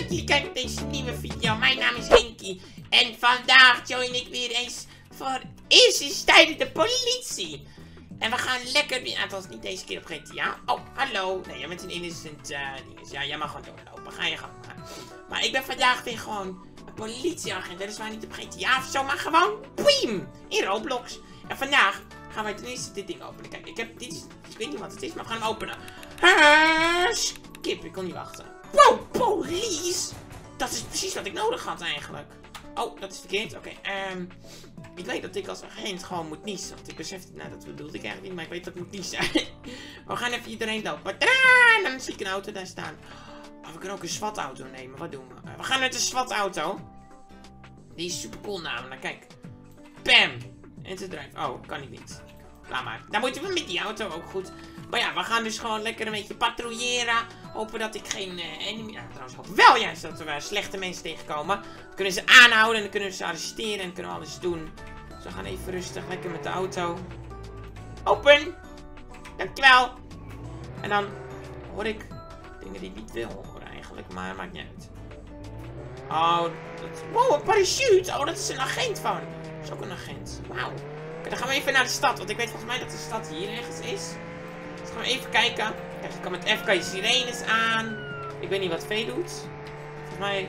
dat jullie kijken naar deze nieuwe video. Mijn naam is Henkie. En vandaag join ik weer eens voor eerst eens tijdens de politie. En we gaan lekker weer, althans niet deze keer op GTA. Oh, hallo. Nee, jij bent een innocent ding. Ja, jij mag gewoon doorlopen. Ga je gang. Maar ik ben vandaag weer gewoon een politieagent. Weliswaar niet op GTA of zo, maar gewoon Piem! In Roblox. En vandaag gaan wij ten eerste dit ding openen. Kijk, ik heb dit, ik weet niet wat het is, maar we gaan hem openen. Skip, ik kon niet wachten. Wow, police! Dat is precies wat ik nodig had eigenlijk. Oh, dat is verkeerd. Oké, ik weet dat ik als agent gewoon moet niezen. Want ik besef, nou dat bedoelde ik eigenlijk niet, maar ik weet dat ik moet niezen. We gaan even iedereen lopen. En dan zie ik een auto daar staan. Oh, we kunnen ook een SWAT-auto nemen. Wat doen we? We gaan met een SWAT-auto. Die is super cool namelijk. Kijk. Bam! En te drive. Oh, kan ik niet. Laat maar. Dan moeten we met die auto ook goed. Maar ja, we gaan dus gewoon lekker een beetje patrouilleren. Hopen dat ik geen enemy... Nou, trouwens hoop wel juist dat we slechte mensen tegenkomen. Dan kunnen ze aanhouden en dan kunnen we ze arresteren en dan kunnen we alles doen. Dus we gaan even rustig lekker met de auto. Open! Dankjewel! En dan hoor ik dingen die ik niet wil horen eigenlijk, maar maakt niet uit. Oh, wow, een parachute! Oh, dat is een agent van. Dat is ook een agent. Wauw. Oké, dan gaan we even naar de stad, want ik weet volgens mij dat de stad hier ergens is. Dus gaan we even kijken. Kijk, je kan met F kan je sirenes aan. Ik weet niet wat V doet. Volgens mij...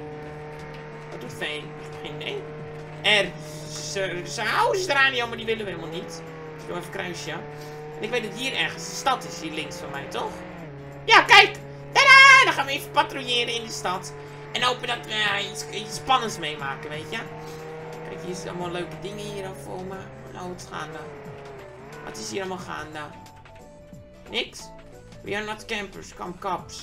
Wat doet V? Geen idee. R. Ze houden ze eraan, joh, maar die willen we helemaal niet. Dus ik doe even kruisje. En ik weet dat hier ergens de stad is, hier links van mij, toch? Ja, kijk! Tadaa! Dan gaan we even patrouilleren in de stad. En hopen dat we iets spannends meemaken, weet je? Kijk, hier zijn allemaal leuke dingen hier al voor me. Nou, wat is gaande? Wat is hier allemaal gaande? Niks? We are not campers, come cops.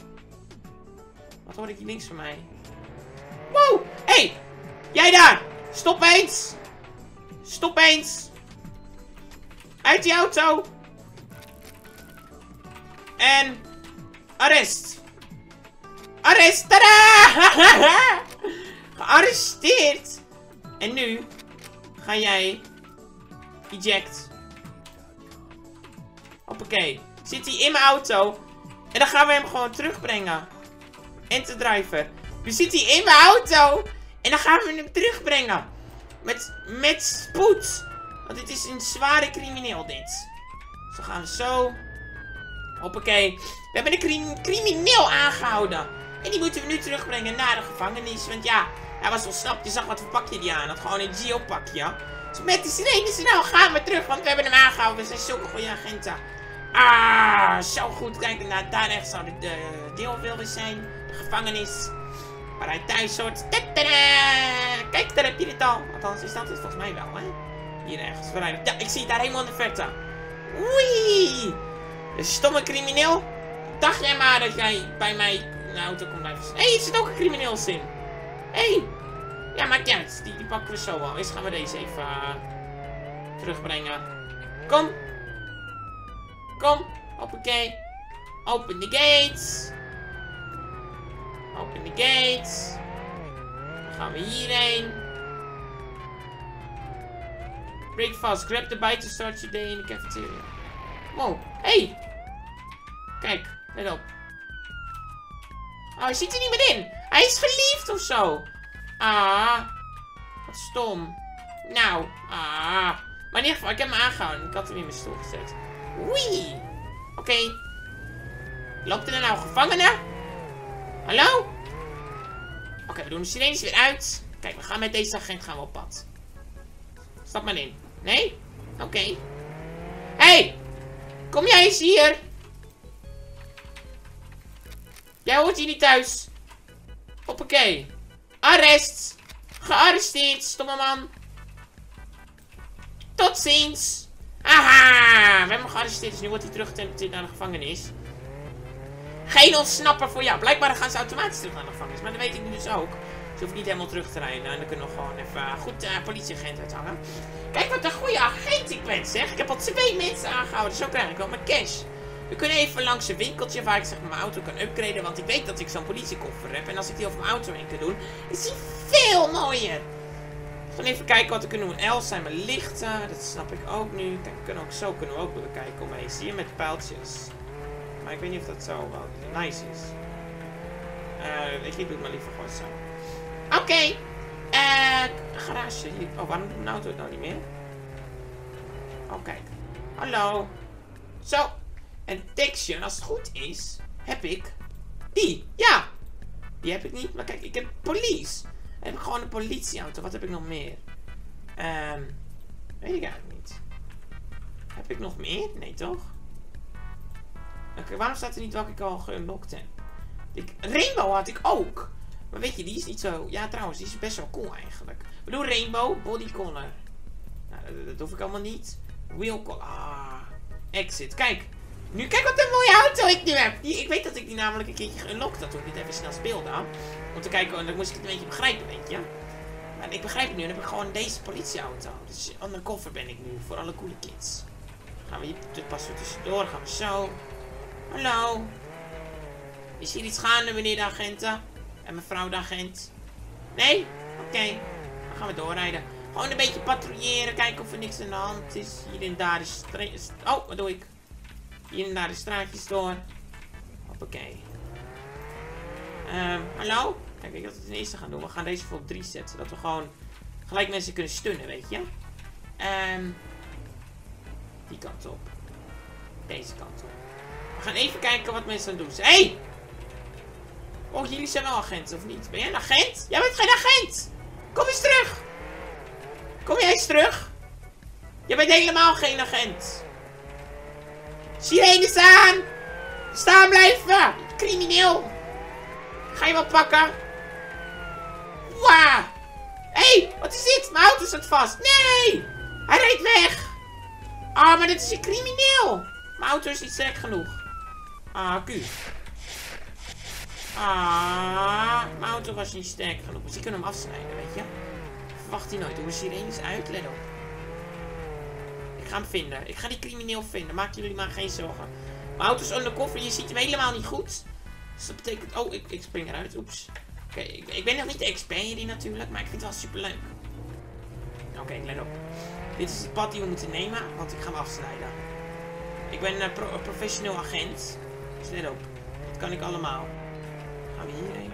Wat hoor ik hier links van mij? Wow! Hey! Jij daar! Stop eens! Stop eens! Uit die auto! En... Arrest! Arrest! Tadaa! Gearresteerd! En nu ga jij eject. Hoppakee. Zit hij in mijn auto. En dan gaan we hem gewoon terugbrengen. Enter driver. Nu zit hij in mijn auto. En dan gaan we hem terugbrengen. Met spoed. Want dit is een zware crimineel dit. Zo gaan we zo. Hoppakee. We hebben een crimineel aangehouden. En die moeten we nu terugbrengen naar de gevangenis. Want ja, hij was ontsnapt. Je zag wat voor pakje die aan had. Gewoon een geopakje. Dus met de sirenes, nou gaan we terug. Want we hebben hem aangehouden. We zijn zulke goede agenten. Ah, zo goed. Kijk, nou, daar rechts zou de deel willen zijn. De gevangenis. Waar hij thuis hoort. Kijk, daar heb je het al. Althans, is dat het volgens mij wel, hè? Hier rechts. Ja, ik zie het daar helemaal in de verte. Oei. Een stomme crimineel. Dacht jij maar dat jij bij mij in de auto kon blijven zitten. Hé, er zit ook een crimineel in. Hé. Ja, maakt niet uit. Die pakken we zo wel. Eerst gaan we deze even terugbrengen. Kom. Kom. Hoppakee. Open the gates. Open the gates. Dan gaan we hierheen. Breakfast. Grab the bite to start your day in the cafeteria. Wow. Hey. Kijk. Let op. Oh, hij zit er niet meer in. Hij is verliefd of zo. Ah. Wat stom. Nou. Ah. Maar in ieder geval, ik heb hem aangehouden. Ik had hem in mijn stoel gezet. Oei. Oké. Loopt er nou gevangene? Hallo? Oké, we doen de sirenes weer uit. Kijk, we gaan met deze agent gaan we op pad. Stap maar in. Nee? Oké. Hey! Kom jij eens hier? Jij hoort hier niet thuis. Hoppakee. Arrest. Gearresteerd, stomme man. Tot ziens. Aha. We hebben hem gearresteerd, dus nu wordt hij teruggeteleporteerd naar de gevangenis. Geen ontsnapper voor jou. Blijkbaar gaan ze automatisch terug naar de gevangenis. Maar dat weet ik nu dus ook. Dus je hoeft niet helemaal terug te rijden. En dan kunnen we gewoon even goed politieagent uithangen. Kijk wat een goede agent ik ben, zeg. Ik heb al 2 mensen aangehouden. Zo krijg ik wel mijn cash. We kunnen even langs een winkeltje waar ik zeg mijn auto kan upgraden. Want ik weet dat ik zo'n politiekoffer heb. En als ik die over mijn auto heen kan doen, is die veel mooier. We gaan even kijken wat we kunnen doen. L zijn mijn lichten. Dat snap ik ook nu. Kijk, kunnen we ook bekijken omheen. Zie je met pijltjes. Maar ik weet niet of dat zo wel nice is. Ik doe het maar liever gewoon zo. Oké. Garage. Hier. Oh, waarom doet mijn auto het nou niet meer? Oh, kijk. Hallo. Zo. En Detection, als het goed is, heb ik die. Ja. Die heb ik niet. Maar kijk, ik heb police. Dan heb ik gewoon een politieauto. Wat heb ik nog meer? Weet ik eigenlijk niet. Heb ik nog meer? Nee, toch? Oké, waarom staat er niet welke ik al geunlocked heb? Rainbow had ik ook. Maar weet je, die is niet zo... Ja, trouwens, die is best wel cool eigenlijk. Ik bedoel, Rainbow, body color. Nou, dat hoef ik allemaal niet. Wheel color. Ah, exit. Kijk. Nu, kijk wat een mooie auto ik nu heb. Ik weet dat ik die namelijk een keertje geunlocked had toen ik dit even snel speelde. Om te kijken, dan moest ik het een beetje begrijpen, weet je. Maar ik begrijp het nu. Dan heb ik gewoon deze politieauto. Dus undercover ben ik nu voor alle coole kids. Gaan we hier, dit passen we tussendoor. Gaan we zo. Hallo. Is hier iets gaande, meneer de agenten? En mevrouw de agent? Nee? Oké. Dan gaan we doorrijden. Gewoon een beetje patrouilleren. Kijken of er niks aan de hand is. Hier en daar is... Oh, wat doe ik? Hier en daar de straatjes door. Hoppakee. Hallo? Kijk, ik wil het ten eerste gaan doen. We gaan deze voor op 3 zetten. Zodat we gewoon gelijk mensen kunnen stunnen, weet je. Die kant op. Deze kant op. We gaan even kijken wat mensen aan het doen zijn. Hé! Hey! Oh, jullie zijn wel agenten, of niet? Ben jij een agent? Jij bent geen agent! Kom eens terug! Kom jij eens terug? Jij bent helemaal geen agent. Sirenes aan! Staan blijven! Crimineel! Ga je wel pakken? Wauw! Hé, wat is dit? Mijn auto zit vast. Nee! Hij rijdt weg! Ah, maar dit is een crimineel! Mijn auto is niet sterk genoeg. Ah, Q. Ah, mijn auto was niet sterk genoeg. Dus ik kan hem afsnijden, weet je. Verwacht hij nooit. Doe een sirenes uit. Let op. Ik ga hem vinden. Ik ga die crimineel vinden. Maak jullie maar geen zorgen. Mijn auto is undercover. Je ziet hem helemaal niet goed. Dus dat betekent... Oh, ik spring eruit. Oeps. Oké, ik ben nog niet de expert hierin natuurlijk. Maar ik vind het wel super leuk. Oké, let op. Dit is het pad die we moeten nemen. Want ik ga hem afsnijden. Ik ben een professioneel agent. Dus let op. Dat kan ik allemaal. Gaan we hierheen.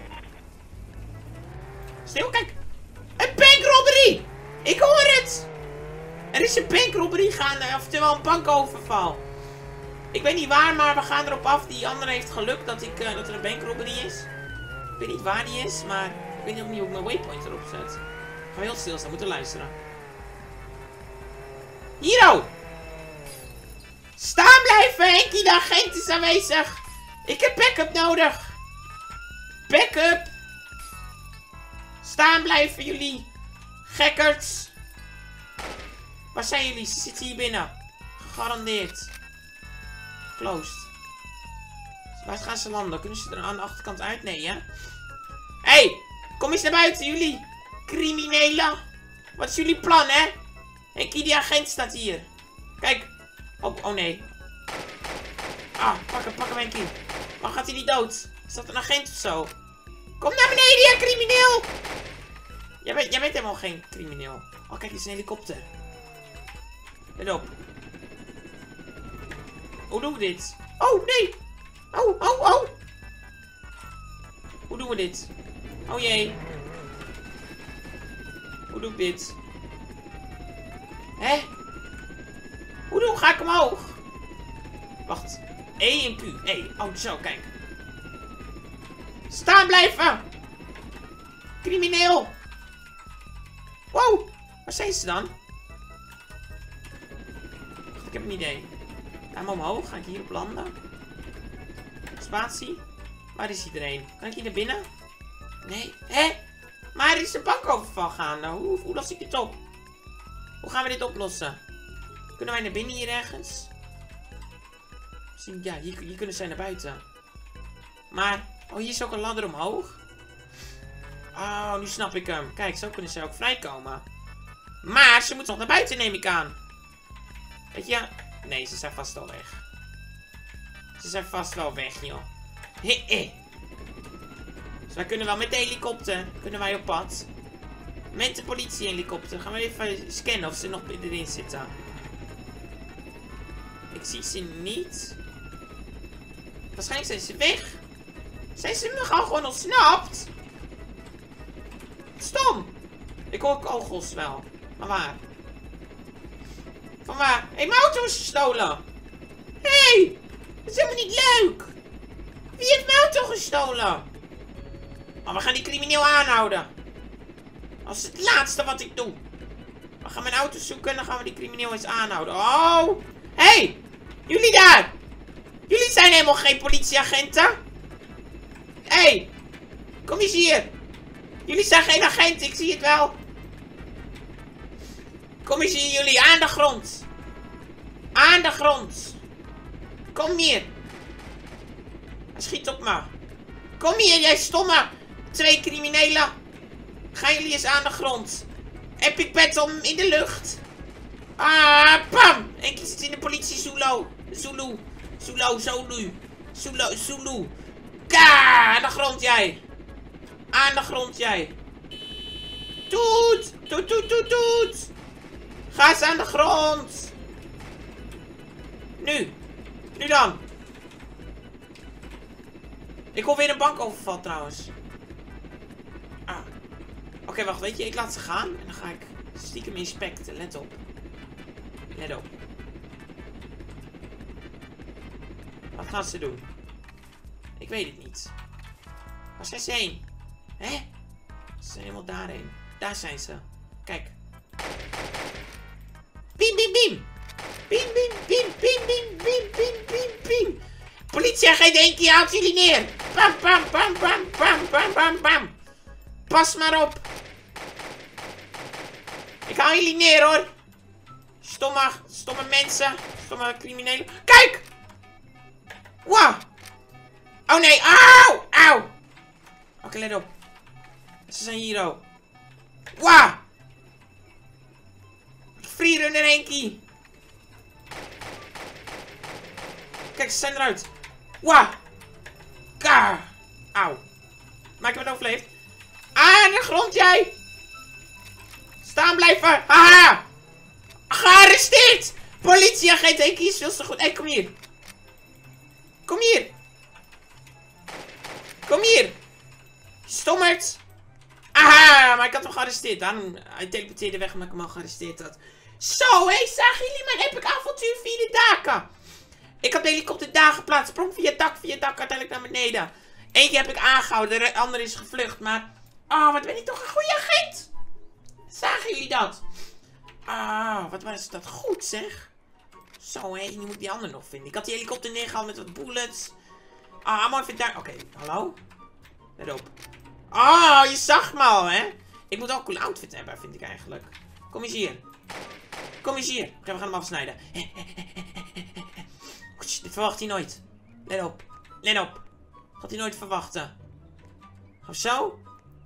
Stil, kijk. Een bankrobbery! Ik hoor het! Er is een bankrobbery gaande. Oftewel een bankoverval. Ik weet niet waar, maar we gaan erop af. Die andere heeft gelukt dat er een bankrobbery is. Ik weet niet waar die is, maar ik weet ook niet hoe ik mijn waypoint erop zet. Ik ga heel stilstaan, moeten luisteren. Hiero! Staan blijven, Henkie, de agent is aanwezig. Ik heb backup nodig. Backup! Staan blijven jullie. Gekkerts. Waar zijn jullie? Ze zitten hier binnen. Gegarandeerd. Closed. Waar gaan ze landen? Kunnen ze er aan de achterkant uit? Nee, hè? Hé! Kom eens naar buiten, jullie. Criminelen. Wat is jullie plan, hè? Henkie, die agent staat hier. Kijk. Oh nee. Ah, pak hem, Henkie. Waarom gaat hij niet dood? Is dat een agent of zo? Kom naar beneden, ja, crimineel! Jij bent helemaal geen crimineel. Oh, kijk, hier is een helikopter. Let op. Hoe doen we dit? Oh, nee! Oh! Hoe doen we dit? Oh jee. Hoe doe ik dit? Hè? Hoe ga ik omhoog? Wacht. E en Q. E. Oh, zo, kijk. Staan blijven! Crimineel! Wow! Waar zijn ze dan? Wacht, ik heb een idee. Ga hem omhoog. Ga ik hierop landen? Spatie. Waar is iedereen? Kan ik hier naar binnen? Nee. Hé? Maar er is een bankoverval gaande. Hoe los ik dit op? Hoe gaan we dit oplossen? Kunnen wij naar binnen hier ergens? Ja, hier kunnen zij naar buiten. Maar... Oh, hier is ook een ladder omhoog. Oh, nu snap ik hem. Kijk, zo kunnen ze ook vrijkomen. Maar ze moeten nog naar buiten, neem ik aan. Weet je? Nee, ze zijn vast al weg. Ze zijn vast wel weg, joh. Dus wij kunnen wel met de helikopter. Kunnen wij op pad. Met de politiehelikopter. Gaan we even scannen of ze nog erin zitten. Ik zie ze niet. Waarschijnlijk zijn ze weg. Zijn ze me gewoon ontsnapt? Stom. Ik hoor kogels wel. Van waar? Van waar? Hé, mijn auto is gestolen. Hé, dat is helemaal niet leuk. Wie heeft mijn auto gestolen? Oh, we gaan die crimineel aanhouden. Dat is het laatste wat ik doe. We gaan mijn auto zoeken en dan gaan we die crimineel eens aanhouden. Oh! Hé! Jullie daar! Jullie zijn helemaal geen politieagenten. Hé! Kom eens hier. Jullie zijn geen agenten, ik zie het wel. Kom eens hier jullie, aan de grond. Aan de grond. Kom hier. Hij schiet op me. Kom hier, jij stomme 2 criminelen. Gaan jullie eens aan de grond. Epic battle in de lucht. Ah, pam. Eén keer zit in de politie, Zulu. Zulu. Ka, aan de grond jij. Aan de grond jij. Toet. Ga eens aan de grond. Nu dan. Ik hoor weer een bankoverval trouwens. Ah. Oké, wacht, weet je, ik laat ze gaan. En dan ga ik stiekem inspecten. Let op. Let op. Wat gaan ze doen? Ik weet het niet. Waar zijn ze heen? Hè? Ze zijn helemaal daarheen. Daar zijn ze. Kijk. Bim. Bim. Politieagent, 1 keer haalt jullie neer. Bam. Pas maar op. Ik haal jullie neer, hoor. Stomme mensen. Stomme criminelen. Kijk! Wow. Oh nee, auw. Oké, let op. Ze zijn hier, oh. Wow. Freerunner Henkie. Kijk, ze zijn eruit. Wow. Ka. Auw. Maar ik heb het overleefd. Aan de grond, jij. Staan blijven. Haha. Gearresteerd. Politieagent Henkie is veel te goed. Hé, kom hier. Kom hier. Stommerd. Aha, maar ik had hem gearresteerd. Hij teleporteerde weg omdat ik hem al gearresteerd had. Zo, hé, zagen jullie mijn epic avontuur via de daken? Ik had de helikopter daar geplaatst. Sprong via dak, uiteindelijk naar beneden. Eentje heb ik aangehouden, de andere is gevlucht, maar... Oh, wat ben ik toch een goede agent. Zagen jullie dat? Ah, wat was dat goed, zeg. Zo, hé, nu moet ik die ander nog vinden. Ik had die helikopter neergehaald met wat bullets. Ah, allemaal even daar... Oké, hallo? Let op. Oh, je zag me al, hè? Ik moet ook een cool outfit hebben, vind ik eigenlijk. Kom eens hier. Oké, we gaan hem afsnijden. Dit verwacht hij nooit. Let op. Gaat hij nooit verwachten. Of zo?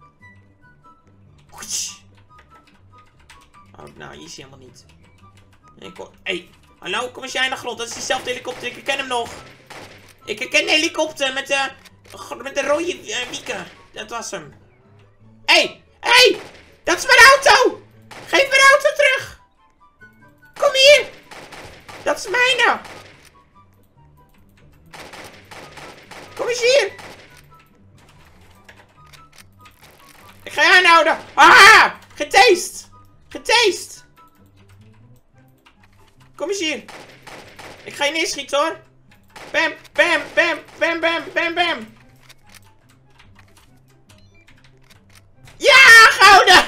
Oh, nou, hier is hij helemaal niet. Hé, hallo, kom eens jij aan de grond. Dat is diezelfde helikopter. Ik herken hem nog. Ik herken de helikopter met de rode wieken. Dat was hem. Hé, dat is mijn auto. Geef mijn auto terug. Kom hier. Dat is mijne. Kom eens hier. Ik ga je aanhouden. Haha, getast. Kom eens hier. Ik ga je neerschieten, hoor. Bam. Ja, gouden.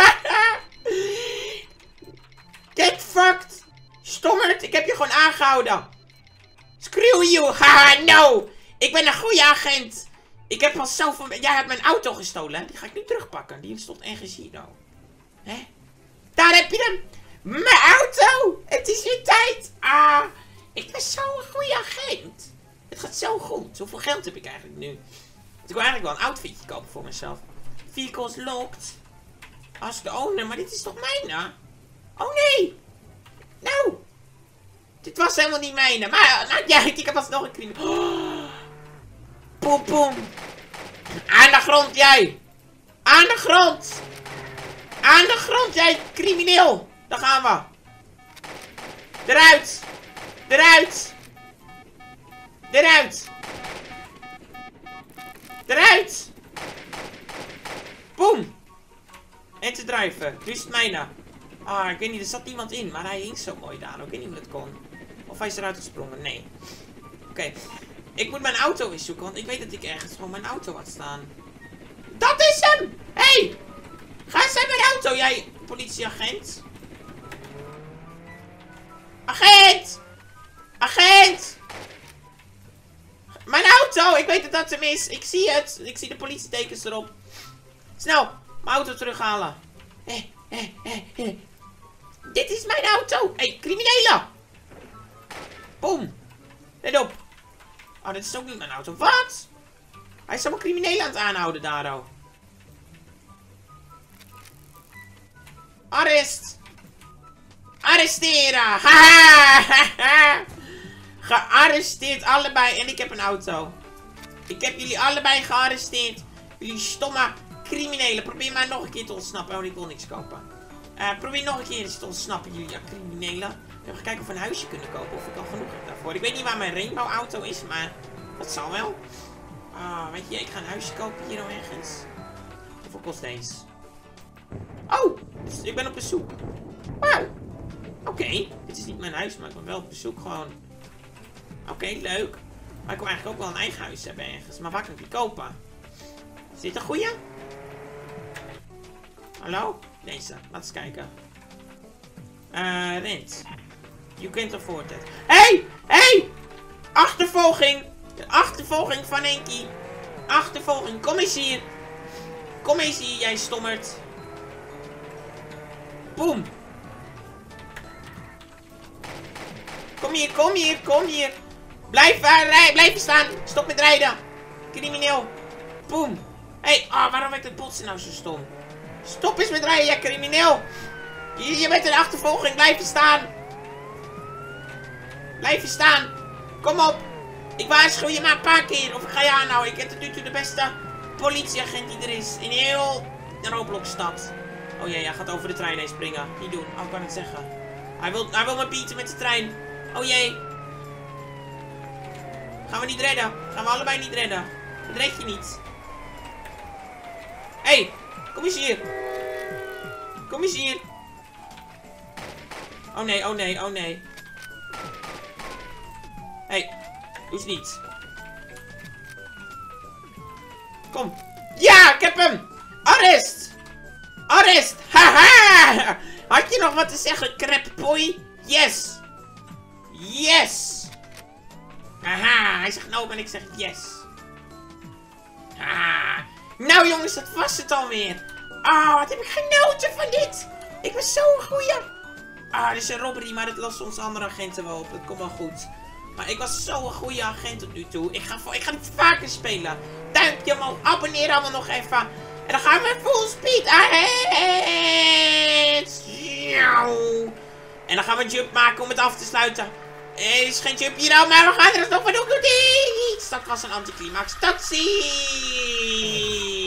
Get fucked. Stommerd, ik heb je gewoon aangehouden. Screw you. Haha, no. Ik ben een goede agent. Ik heb al zoveel... Jij hebt mijn auto gestolen. Die ga ik nu terugpakken. Die stond ergens hier, nou. Hè? Daar heb je hem. Mijn auto. Het is weer tijd. Ah, ik ben zo'n goede agent. Het gaat zo goed. Hoeveel geld heb ik eigenlijk nu? Ik wil eigenlijk wel een outfitje kopen voor mezelf. Vehicles locked. Als de owner. Maar dit is toch mijne? Oh nee. Nou. Dit was helemaal niet mijne. Maar nou, ja, ik heb alsnog een crimineel. Oh. Poem. Aan de grond, jij. Aan de grond, jij crimineel. Daar gaan we. Eruit. Eruit! Boom! En te drijven. Nu is het mijne. Ah, ik weet niet, er zat niemand in. Maar hij hing zo mooi daar. Ik weet niet hoe dat kon. Of hij is eruit gesprongen. Nee. Oké. Ik moet mijn auto eens zoeken. Want ik weet dat ik ergens gewoon mijn auto had staan. Dat is hem! Hé! Hey! Ga eens uit mijn auto, jij politieagent. Agent! Agent! Mijn auto! Ik weet dat dat hem is. Ik zie het. Ik zie de politietekens erop. Snel, mijn auto terughalen. Dit is mijn auto. Hé, criminelen. Boom. Let op. Oh, dit is ook niet mijn auto. Wat? Hij is allemaal criminelen aan het aanhouden, Daro. Arrest. Arresteren. Haha. Gearresteerd allebei. En ik heb een auto. Ik heb jullie allebei gearresteerd. Jullie stomme criminelen. Probeer maar nog een keer te ontsnappen. Oh, ik wil niks kopen. Probeer nog een keer te ontsnappen, jullie criminelen. Even kijken of we een huisje kunnen kopen. Of ik al genoeg heb daarvoor. Ik weet niet waar mijn Rainbow auto is, maar dat zal wel. Weet je, ik ga een huisje kopen hier nog ergens. Hoeveel kost deze? Oh, dus ik ben op bezoek. Wauw. Oké, dit is niet mijn huis, maar ik ben wel op bezoek gewoon. Oké, leuk. Maar ik wil eigenlijk ook wel een eigen huis hebben ergens. Maar waar kan ik die kopen? Is dit een goeie? Hallo? Deze. Laat eens kijken. Rent. You can't afford it. Hey! Hey! Achtervolging! De achtervolging van Henkie. Achtervolging. Kom eens hier. Kom eens hier, jij stommerd. Boom. Kom hier, kom hier, kom hier. Blijf staan. Stop met rijden. Crimineel. Boom. Hé, waarom werkt het botsen nou zo stom? Stop eens met rijden, jij crimineel. Je bent in de achtervolging. Blijf je staan. Blijf je staan. Kom op. Ik waarschuw je maar een paar keer. Of ik ga je aanhouden. Ik ben tot nu toe de beste politieagent die er is. In heel de Roblox-stad. Oh jee, hij gaat over de trein heen springen. Niet doen. Oh, ik kan het zeggen. Hij wil me bieten met de trein. Oh jee. Gaan we niet redden. Gaan we allebei niet redden. Dat red je niet. Hé, kom eens hier. Kom eens hier. Oh nee, oh nee, oh nee. Hé, doe eens niet. Kom. Ja, ik heb hem. Arrest. Arrest. Haha. Had je nog wat te zeggen, crapboy? Yes. Yes. Haha, hij zegt no en ik zeg yes. Haha. Nou jongens, dat was het alweer. Wat heb ik genoten van dit. Ik ben zo'n goeie. Dit is een robbery, maar dat lost onze andere agenten wel op. Dat komt wel goed. Maar ik was zo'n goede agent tot nu toe. Ik ga dit vaker spelen. Duimpje omhoog, abonneer allemaal nog even. En dan gaan we full speed ahead. En dan gaan we een jump maken om het af te sluiten. Er is geen jump hier, maar we gaan er nog van doen. Dat was een anticlimax. Tot ziens.